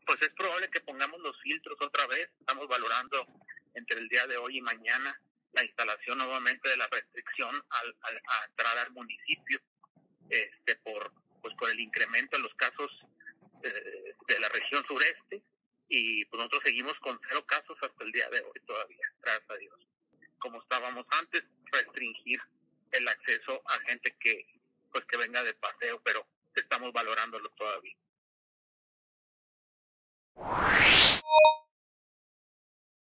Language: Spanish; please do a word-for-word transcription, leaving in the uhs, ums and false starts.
Pues es probable que pongamos los filtros otra vez. Estamos valorando entre el día de hoy y mañana la instalación nuevamente de la restricción al, al, a entrar al municipio, este, por pues por el incremento en los casos eh, de la región sureste, y pues nosotros seguimos con cero casos hasta el día de hoy todavía, gracias a Dios. Como estábamos antes, restringir el acceso a gente que pues que venga de paseo, pero estamos valorándolo todavía.